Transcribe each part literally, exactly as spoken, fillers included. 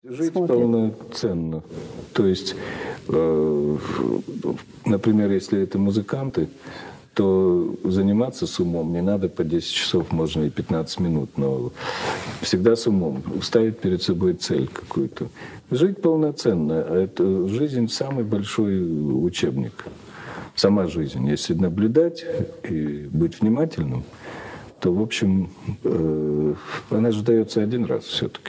Жить полноценно. То есть, э, например, если это музыканты, то заниматься с умом не надо по десять часов, можно и пятнадцать минут, но всегда с умом. Ставить перед собой цель какую-то. Жить полноценно. Это жизнь самый большой учебник. Сама жизнь. Если наблюдать и быть внимательным, то, в общем, э, она же дается один раз все-таки.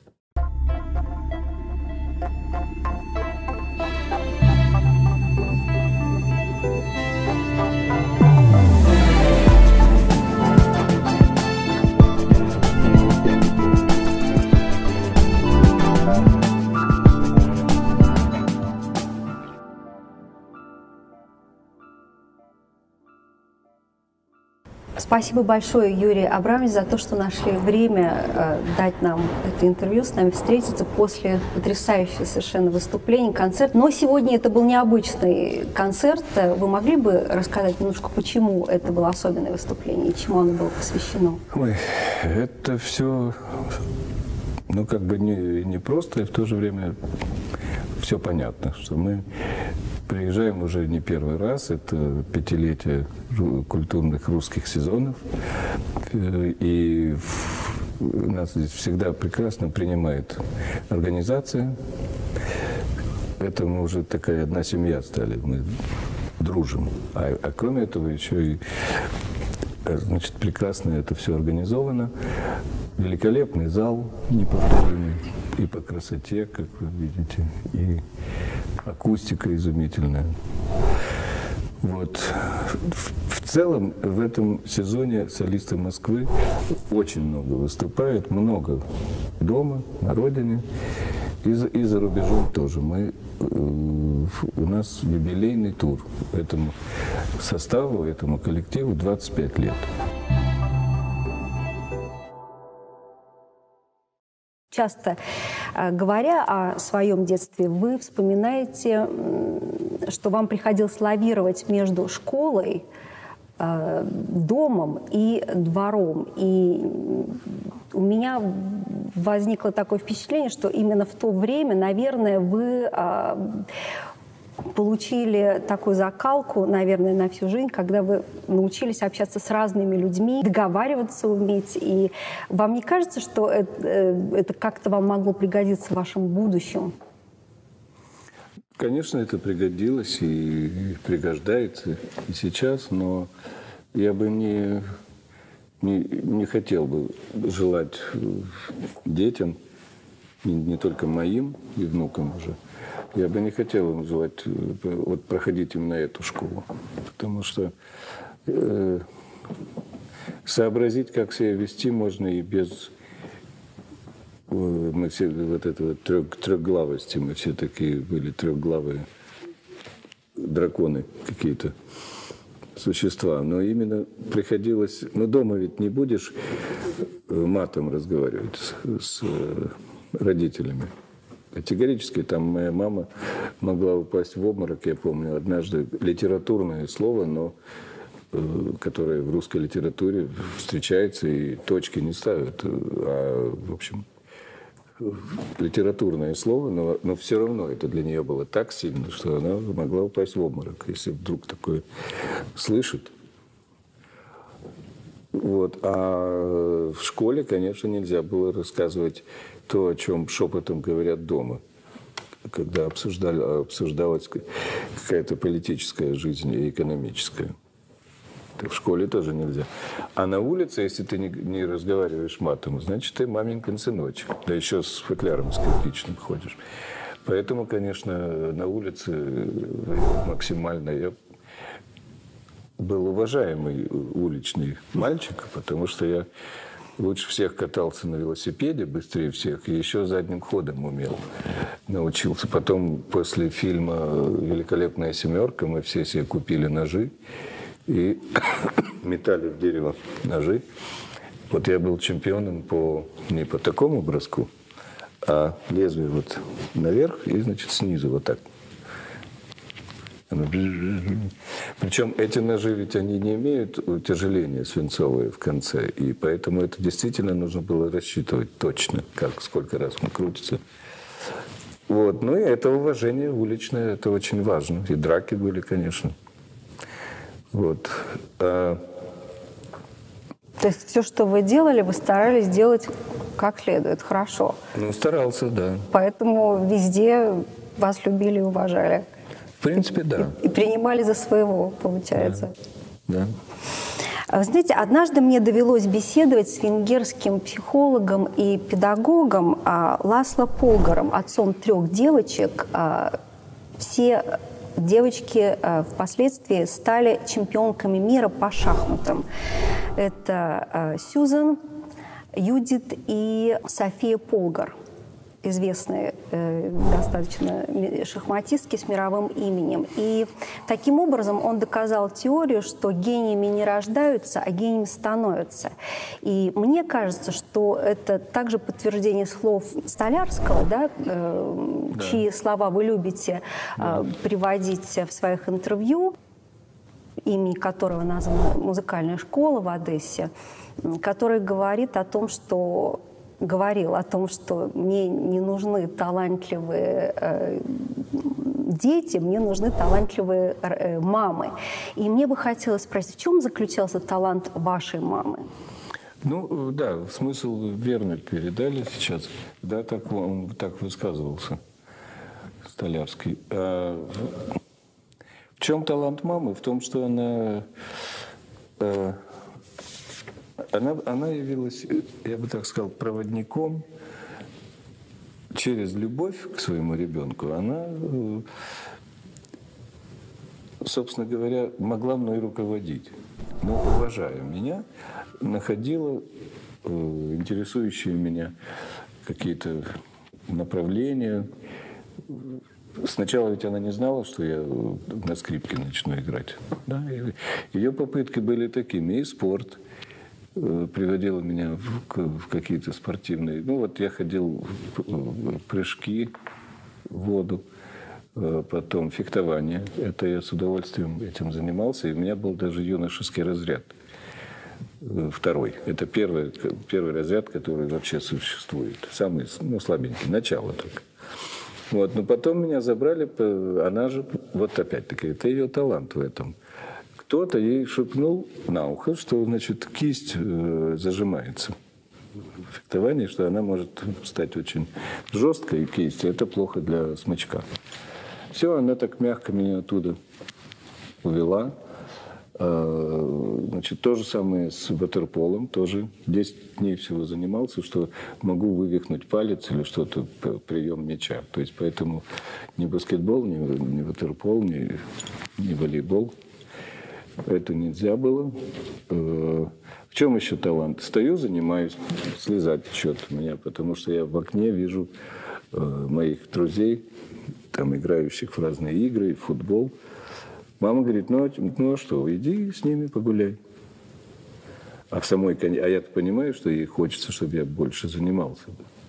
Спасибо большое, Юрий Абрамович, за то, что нашли время э, дать нам это интервью, с нами встретиться после потрясающего совершенно выступления, концерт. Но сегодня это был необычный концерт. Вы могли бы рассказать немножко, почему это было особенное выступление и чему оно было посвящено? Ой, это все, ну, как бы не, не просто, и в то же время все понятно, что мы приезжаем уже не первый раз, это пятилетие культурных русских сезонов, и нас здесь всегда прекрасно принимает организация. Это мы уже такая одна семья стали, мы дружим. А, а кроме этого еще и, значит, прекрасно это все организовано. Великолепный зал, неповторимый и по красоте, как вы видите, и акустика изумительная. Вот. В, в целом в этом сезоне солисты Москвы очень много выступают, много дома, на родине и за, и за рубежом тоже. Мы, э, у нас юбилейный тур этому составу, этому коллективу двадцать пять лет. Часто говоря о своем детстве, вы вспоминаете, что вам приходилось лавировать между школой, домом и двором. И у меня возникло такое впечатление, что именно в то время, наверное, вы получили такую закалку, наверное, на всю жизнь, когда вы научились общаться с разными людьми, договариваться уметь. И вам не кажется, что это, это как-то вам могло пригодиться в вашем будущем? Конечно, это пригодилось и пригождается и сейчас, но я бы не, не, не хотел бы желать детям, не, не только моим и внукам уже, я бы не хотел им желать вот, проходить именно эту школу, потому что э, сообразить, как себя вести, можно и без э, мы все вот этого трех, трехглавости, мы все такие были трехглавые драконы какие-то существа, но именно приходилось, ну дома ведь не будешь матом разговаривать с, с родителями. Категорически там моя мама могла упасть в обморок, я помню, однажды литературное слово, но э, которое в русской литературе встречается и точки не ставят. А, в общем, литературное слово, но, но все равно это для нее было так сильно, что она могла упасть в обморок, если вдруг такое слышит. Вот. А в школе, конечно, нельзя было рассказывать то, о чем шепотом говорят дома, когда обсуждали, обсуждалась какая-то политическая жизнь и экономическая. Это в школе тоже нельзя. А на улице, если ты не, не разговариваешь матом, значит, ты маменькин сыночек. Да еще с футляром скрипичным ходишь. Поэтому, конечно, на улице максимально я был уважаемый уличный мальчик, потому что я лучше всех катался на велосипеде, быстрее всех, и еще задним ходом умел, научился. Потом, после фильма «Великолепная семерка», мы все себе купили ножи и метали в дерево ножи. Вот я был чемпионом по, не по такому броску, а лезвие вот наверх и, значит, снизу вот так. Причем эти ножи, ведь они не имеют утяжеления свинцовое в конце, и поэтому это действительно нужно было рассчитывать точно, как, сколько раз он крутится. Вот. Ну и это уважение уличное, это очень важно. И драки были, конечно. Вот. А... То есть все, что вы делали, вы старались делать как следует, хорошо. Ну, старался, да. Поэтому везде вас любили и уважали. В принципе, да. И, и принимали за своего, получается. Да. да. Вы знаете, однажды мне довелось беседовать с венгерским психологом и педагогом Ласло Полгаром, отцом трех девочек. Все девочки впоследствии стали чемпионками мира по шахматам. Это Сьюзан, Юдит и София Полгар, известные э, достаточно шахматистки с мировым именем. И таким образом он доказал теорию, что гениями не рождаются, а гениями становятся. И мне кажется, что это также подтверждение слов Столярского, да, э, да. чьи слова вы любите э, да. приводить в своих интервью, имени которого названа музыкальная школа в Одессе, который говорит о том, что говорил о том, что мне не нужны талантливые э, дети, мне нужны талантливые э, мамы. И мне бы хотелось спросить, в чем заключался талант вашей мамы? Ну, да, смысл верно передали сейчас. Да, так он так высказывался, Столярский. А в чем талант мамы? В том, что она... Э, Она, она явилась, я бы так сказал, проводником через любовь к своему ребенку. Она, собственно говоря, могла мной руководить. Но, уважая меня, находила интересующие меня какие-то направления. Сначала ведь она не знала, что я на скрипке начну играть. Да? Ее попытки были такими. И спорт приводила меня в, в какие-то спортивные... Ну, вот я ходил в прыжки в воду, потом фехтование. Это я с удовольствием этим занимался. И у меня был даже юношеский разряд. Второй. Это первый, первый разряд, который вообще существует. Самый, ну, слабенький. Начало только. Вот. Но потом меня забрали, она же... Вот опять-таки, это ее талант в этом. Кто-то ей шепнул на ухо, что, значит, кисть э, зажимается в фехтовании, что она может стать очень жесткой, кисть, и это плохо для смычка. Все, она так мягко меня оттуда увела. Э, значит, то же самое с ватерполом, тоже десять дней всего занимался, что могу вывихнуть палец или что-то, прием мяча. То есть поэтому ни баскетбол, ни, ни ватерпол, ни, ни волейбол. Это нельзя было. В чем еще талант? Стою, занимаюсь, слеза течет у меня, потому что я в окне вижу моих друзей, там, играющих в разные игры, в футбол. Мама говорит, ну, ну а что, иди с ними погуляй. А в самой, а я-то понимаю, что ей хочется, чтобы я больше занимался.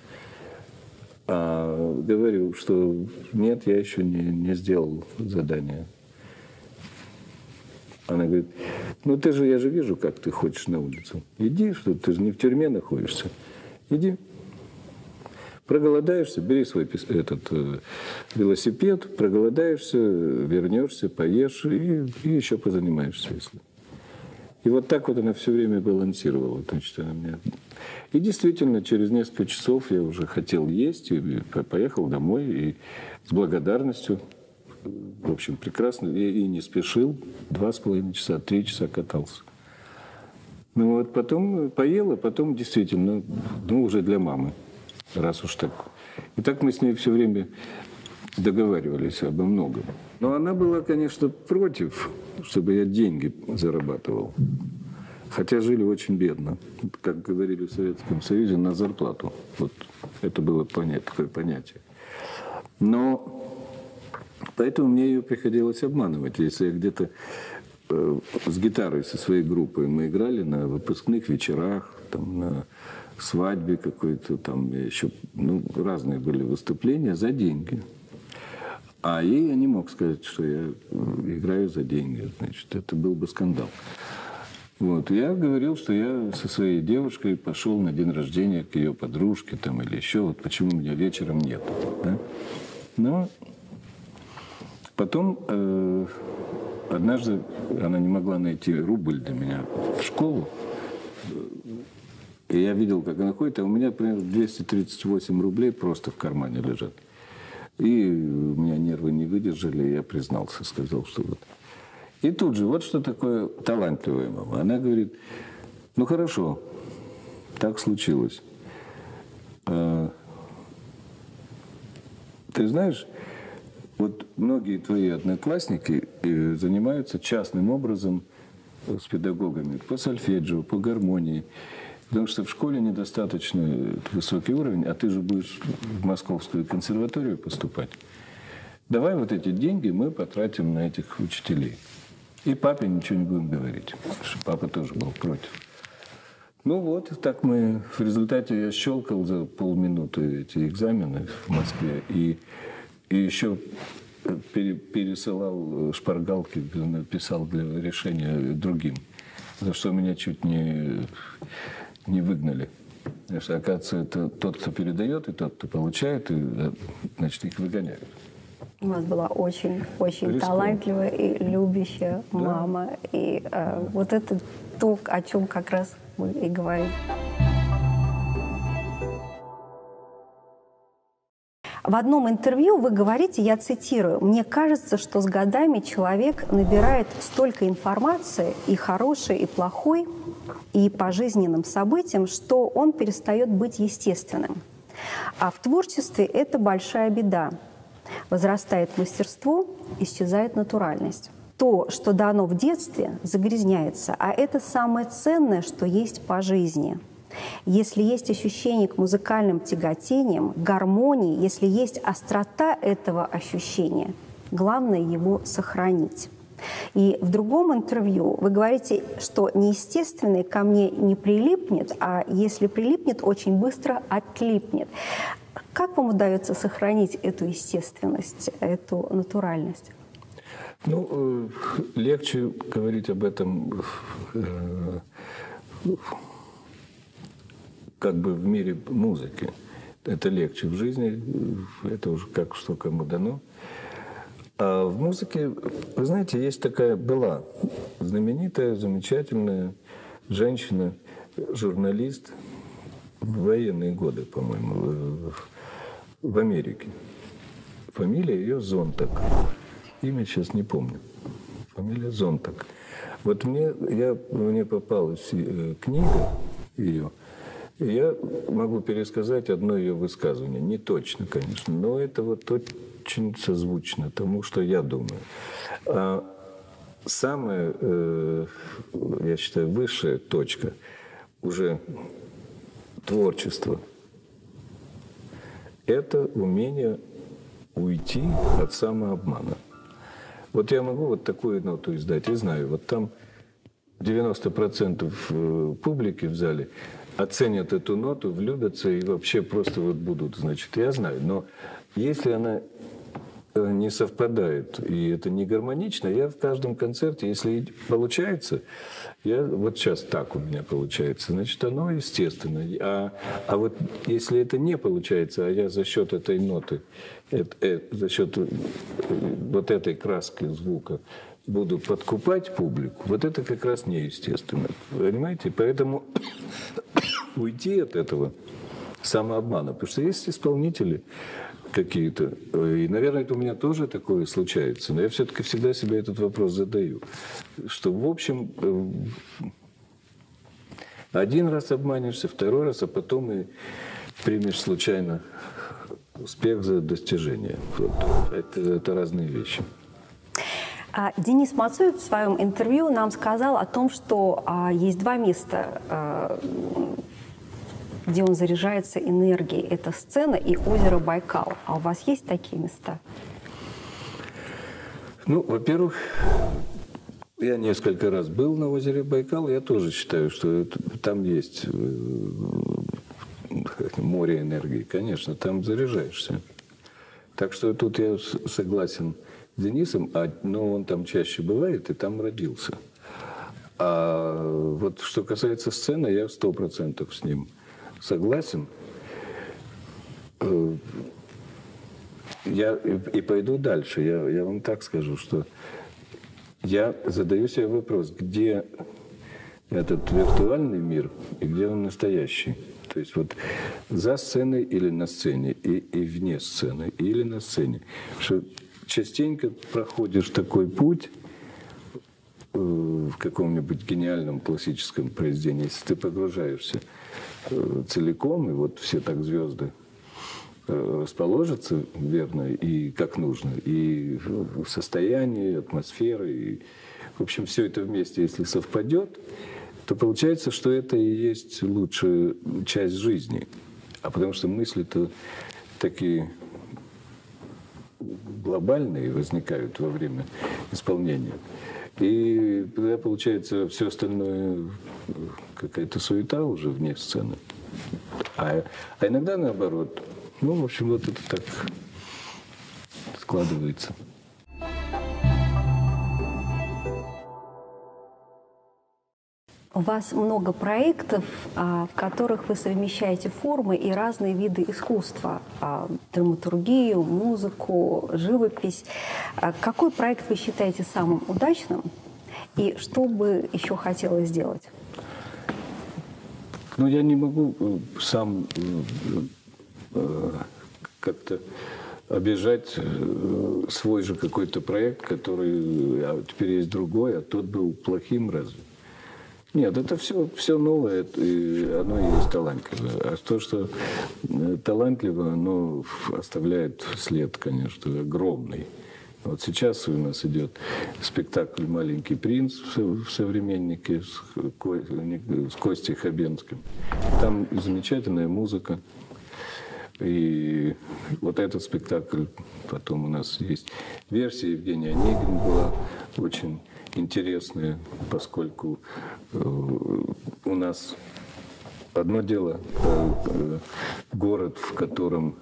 А говорю, что нет, я еще не, не сделал задание. Она говорит, ну ты же, я же вижу, как ты ходишь на улицу. Иди, что ты же не в тюрьме находишься. Иди. Проголодаешься, бери свой этот, э, велосипед, проголодаешься, вернешься, поешь и, и еще позанимаешься, если. И вот так вот она все время балансировала. Значит, она меня... И действительно, через несколько часов я уже хотел есть, и поехал домой, и с благодарностью. В общем, прекрасно. И, и не спешил. Два с половиной часа, три часа катался. Ну вот потом поел, а потом действительно, ну уже для мамы, раз уж так. И так мы с ней все время договаривались обо многом. Но она была, конечно, против, чтобы я деньги зарабатывал. Хотя жили очень бедно. Как говорили в Советском Союзе, на зарплату. Вот это было понятие, такое понятие. Но... Поэтому мне ее приходилось обманывать. Если я где-то э, с гитарой со своей группой мы играли на выпускных вечерах, там, на свадьбе какой-то, там еще ну, разные были выступления за деньги. А ей я не мог сказать, что я играю за деньги. Значит, это был бы скандал. Вот. Я говорил, что я со своей девушкой пошел на день рождения к ее подружке там, или еще. Вот почему меня вечером нет. Да? Но потом э, однажды она не могла найти рубль для меня в школу. И я видел, как она ходит, а у меня примерно двести тридцать восемь рублей просто в кармане лежат. И у меня нервы не выдержали, и я признался, сказал, что вот. И тут же, вот что такое талантливая мама. Она говорит, ну хорошо, так случилось. А, ты знаешь, вот многие твои одноклассники занимаются частным образом с педагогами по сольфеджио, по гармонии. Потому что в школе недостаточно высокий уровень, а ты же будешь в Московскую консерваторию поступать. Давай вот эти деньги мы потратим на этих учителей. И папе ничего не будем говорить, потому что папа тоже был против. Ну вот, так мы в результате я щелкал за полминуты эти экзамены в Москве и, и еще пере, пересылал шпаргалки, написал для решения другим. За что меня чуть не... не выгнали. Потому что, оказывается, это тот, кто передает, и тот, кто получает, и, значит, их выгоняют. У вас была очень-очень талантливая и любящая да? мама. И э, вот это то, о чем как раз мы и говорим. В одном интервью вы говорите, я цитирую, «Мне кажется, что с годами человек набирает столько информации, и хорошей, и плохой, и по жизненным событиям, что он перестает быть естественным. А в творчестве это большая беда. Возрастает мастерство, исчезает натуральность. То, что дано в детстве, загрязняется, а это самое ценное, что есть по жизни». Если есть ощущение к музыкальным тяготениям, гармонии, если есть острота этого ощущения, главное его сохранить. И в другом интервью вы говорите, что неестественное ко мне не прилипнет, а если прилипнет, очень быстро отлипнет. Как вам удается сохранить эту естественность, эту натуральность? Ну, легче говорить об этом как бы в мире музыки. Это легче в жизни, это уже как что кому дано. А в музыке, вы знаете, есть такая, была знаменитая, замечательная женщина, журналист в военные годы, по-моему, в Америке. Фамилия ее Зонтак. Имя сейчас не помню. Фамилия Зонтак. Вот мне, я, мне попалась книга ее, и я могу пересказать одно ее высказывание. Не точно, конечно, но это вот очень созвучно тому, что я думаю. А самая, э, я считаю, высшая точка уже творчества – это умение уйти от самообмана. Вот я могу вот такую ноту издать, и знаю, вот там девяносто процентов публики в зале оценят эту ноту, влюбятся и вообще просто вот будут, значит, я знаю. Но если она не совпадает, и это не гармонично, я в каждом концерте, если получается, я вот сейчас так у меня получается, значит, оно естественно. А, а вот если это не получается, а я за счет этой ноты, это, это, за счет вот этой краски звука буду подкупать публику, вот это как раз неестественно. Понимаете? Поэтому уйти от этого самообмана. Потому что есть исполнители какие-то, и, наверное, это у меня тоже такое случается, но я все-таки всегда себе этот вопрос задаю, что, в общем, один раз обманешься, второй раз, а потом и примешь случайно успех за достижение. Вот. Это, это разные вещи. Денис Мацуев в своем интервью нам сказал о том, что а, есть два места, а, где он заряжается энергией. Это сцена и озеро Байкал. А у вас есть такие места? Ну, во-первых, я несколько раз был на озере Байкал. Я тоже считаю, что это, там есть море энергии. Конечно, там заряжаешься. Так что тут я согласен с Денисом, а, но он там чаще бывает и там родился. А вот что касается сцены, я сто процентов с ним согласен. я и, и пойду дальше. Я, я вам так скажу, что я задаю себе вопрос, где этот виртуальный мир и где он настоящий. То есть вот за сценой или на сцене, и, и вне сцены, или на сцене. Что частенько проходишь такой путь э, в каком-нибудь гениальном классическом произведении, если ты погружаешься э, целиком, и вот все так звезды э, расположатся верно и как нужно, и в состоянии, атмосферы, и, в общем, все это вместе, если совпадет, то получается, что это и есть лучшая часть жизни. А потому что мысли-то такие глобальные возникают во время исполнения. И тогда получается все остальное какая-то суета уже вне сцены. А, а иногда наоборот. Ну, в общем, вот это так складывается. У вас много проектов, в которых вы совмещаете формы и разные виды искусства. Драматургию, музыку, живопись. Какой проект вы считаете самым удачным? И что бы еще хотелось сделать? Ну, я не могу сам как-то обижать свой же какой-то проект, который а теперь есть другой, а тот был плохим разве? Нет, это все, все новое, и оно и есть талантливое. А то, что талантливо, оно оставляет след, конечно, огромный. Вот сейчас у нас идет спектакль «Маленький принц» в «Современнике» с Костей Хабенским. Там замечательная музыка. И вот этот спектакль, потом у нас есть версия Евгения Онегина была очень интересная, поскольку э, у нас одно дело э, город, в котором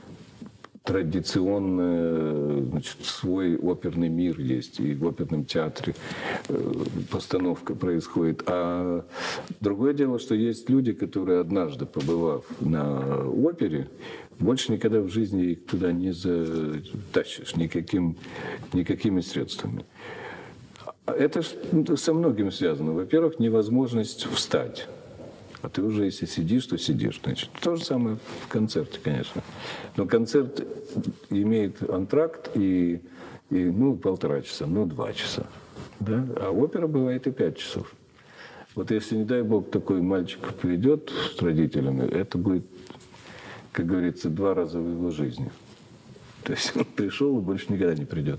традиционно, значит, свой оперный мир есть, и в оперном театре э, постановка происходит. А другое дело, что есть люди, которые, однажды побывав на опере, больше никогда в жизни их туда не затащишь никаким, никакими средствами. Это со многим связано. Во-первых, невозможность встать. А ты уже, если сидишь, то сидишь. Значит, то же самое в концерте, конечно. Но концерт имеет антракт и, и ну, полтора часа, ну, два часа. Да? А опера бывает и пять часов. Вот если, не дай бог, такой мальчик придет с родителями, это будет, как говорится, два раза в его жизни. То есть он пришел и больше никогда не придет.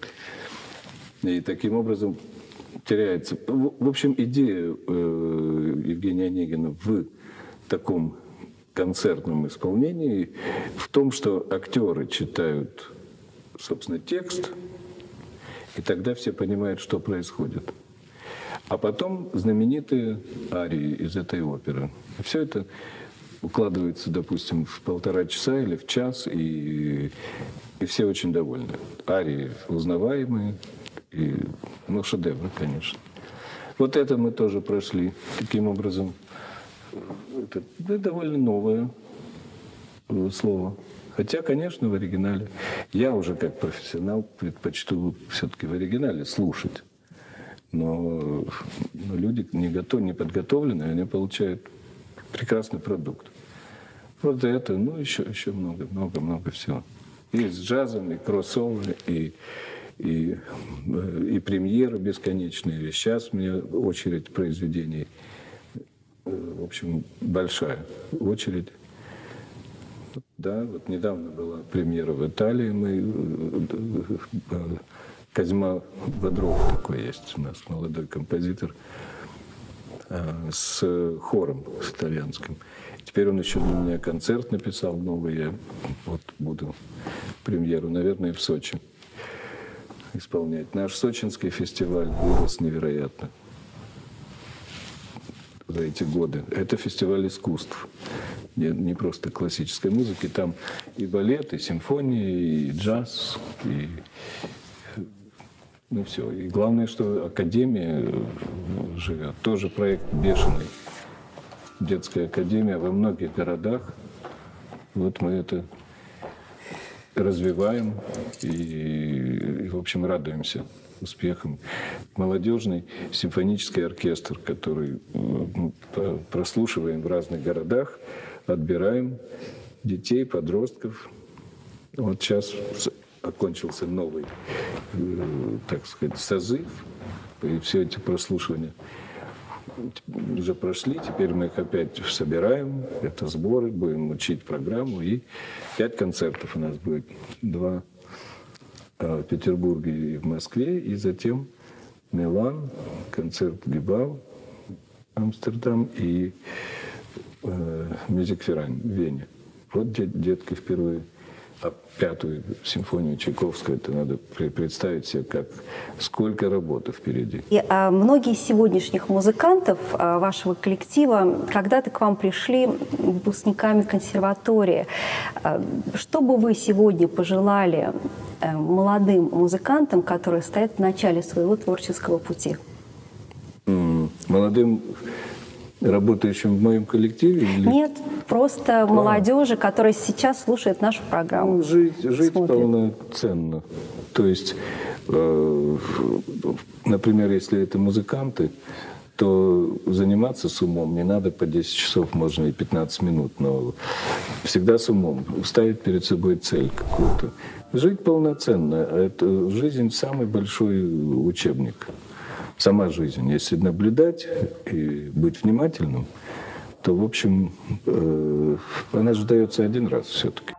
И таким образом теряется. В общем, идея э, Евгения Онегина в таком концертном исполнении в том, что актеры читают, собственно, текст, и тогда все понимают, что происходит. А потом знаменитые арии из этой оперы. Все это укладывается, допустим, в полтора часа или в час, и, и все очень довольны. Арии узнаваемые, и, ну, шедевры, конечно. Вот это мы тоже прошли. Таким образом, это, это довольно новое слово. Хотя, конечно, в оригинале. Я уже как профессионал предпочту все-таки в оригинале слушать. Но, но люди не готовы, не подготовленные, они получают прекрасный продукт. Вот это, ну, еще, еще много, много, много всего. И с джазом, и кроссовер, и И, и премьеры бесконечные. Сейчас у меня очередь произведений, в общем, большая очередь. Да, вот недавно была премьера в Италии. Мы, Козьма Бодров такой есть у нас, молодой композитор, с хором, с итальянским. Теперь он еще для меня концерт написал новый. Я вот буду премьеру, наверное, в Сочи исполнять. Наш сочинский фестиваль вырос невероятно за эти годы. Это фестиваль искусств, не, не просто классической музыки. Там и балет, и симфонии, и джаз, и ну все. И главное, что академия живет. Тоже проект бешеный. Детская академия во многих городах. Вот мы это развиваем и, и, в общем, радуемся успехам. Молодежный симфонический оркестр, который ну, прослушиваем в разных городах, отбираем детей, подростков. Вот сейчас окончился новый, так сказать, созыв, и все эти прослушивания уже прошли, теперь мы их опять собираем, это сборы, будем учить программу, и пять концертов у нас будет, два в Петербурге и в Москве, и затем Милан, концерт Гибау, Амстердам и э, Мюзикверайн в Вене. Вот дет, детки впервые. А пятую симфонию Чайковского, это надо представить себе, как, сколько работы впереди. И, а, многие из сегодняшних музыкантов а, вашего коллектива когда-то к вам пришли выпускниками консерватории. А, что бы вы сегодня пожелали а, молодым музыкантам, которые стоят в начале своего творческого пути? Mm, молодым, работающим в моем коллективе? Или... Нет, просто а. молодежи, которая сейчас слушает нашу программу. Ну, жить жить полноценно. То есть, э, например, если это музыканты, то заниматься с умом не надо по десять часов, можно и пятнадцать минут, но всегда с умом. Ставить перед собой цель какую-то. Жить полноценно. Это жизнь самый большой учебник. Сама жизнь. Если наблюдать и быть внимательным, то, в общем, э, она же дается один раз все-таки.